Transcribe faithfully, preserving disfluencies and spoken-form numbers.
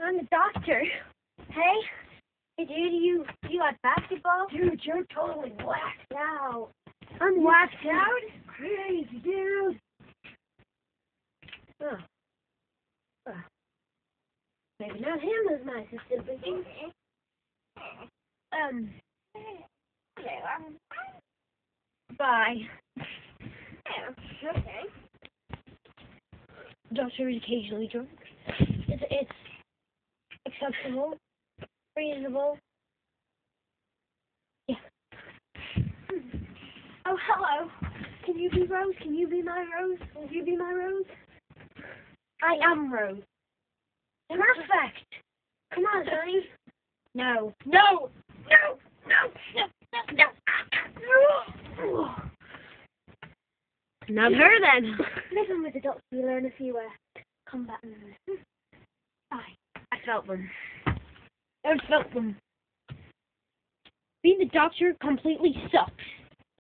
I'm the doctor. Hey? Hey, dude, you, you like basketball? Dude, you're totally whacked out. I'm whacked out? Crazy, dude. Oh. Oh. Maybe not him as my assistant, but you. Um. Bye. Okay. Doctor is occasionally drunk. It's, it's acceptable, reasonable. Yeah. Oh, hello. Can you be Rose? Can you be my Rose? Will you be my Rose? I am Rose. Perfect. Come on, honey. No. No. No. No. No. No. No. Not her then. Living with the doctor, you learn a few uh, combat moves. I, I felt them. I felt them. Being the doctor completely sucks.